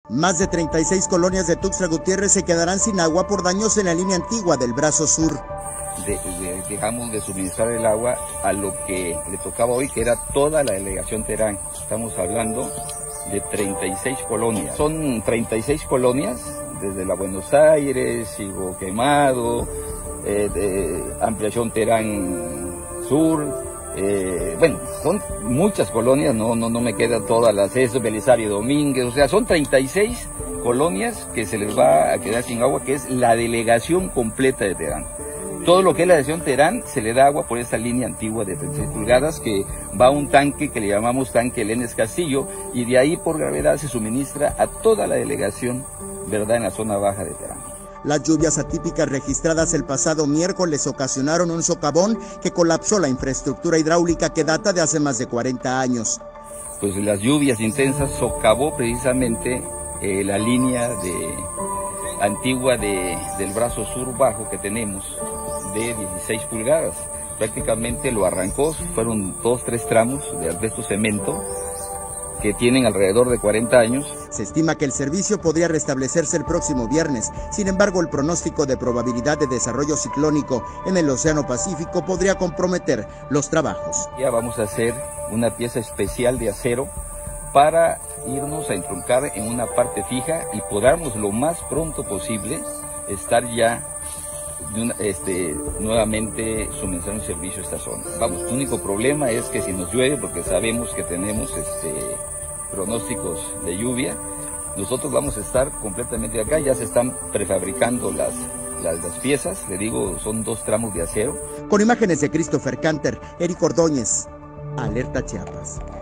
Más de 36 colonias de Tuxtla Gutiérrez se quedarán sin agua por daños en la línea antigua del brazo sur. Dejamos de suministrar el agua a lo que le tocaba hoy, que era toda la delegación Terán. Estamos hablando de 36 colonias. Son 36 colonias, desde la Buenos Aires, Sigo Quemado, Ampliación Terán Sur. Bueno, son muchas colonias, no me quedan todas las, Belisario Domínguez, o sea, son 36 colonias que se les va a quedar sin agua, que es la delegación completa de Terán. Todo lo que es la delegación Terán se le da agua por esta línea antigua de 36 pulgadas que va a un tanque que le llamamos tanque Lenes Castillo, y de ahí por gravedad se suministra a toda la delegación, ¿verdad?, en la zona baja de Terán. Las lluvias atípicas registradas el pasado miércoles ocasionaron un socavón que colapsó la infraestructura hidráulica que data de hace más de 40 años. Pues las lluvias intensas socavó precisamente la línea antigua del brazo sur bajo que tenemos de 16 pulgadas. Prácticamente lo arrancó, fueron 2-3 tramos de asbesto cemento que tienen alrededor de 40 años. Se estima que el servicio podría restablecerse el próximo viernes. Sin embargo, el pronóstico de probabilidad de desarrollo ciclónico en el Océano Pacífico podría comprometer los trabajos. Ya vamos a hacer una pieza especial de acero para irnos a entruncar en una parte fija y podamos lo más pronto posible estar ya nuevamente suministrando servicio a esta zona. Vamos, el único problema es que si nos llueve, porque sabemos que tenemos pronósticos de lluvia, nosotros vamos a estar completamente acá, ya se están prefabricando las piezas, le digo, son 2 tramos de acero. Con imágenes de Christopher Canter, Eric Ordóñez, Alerta Chiapas.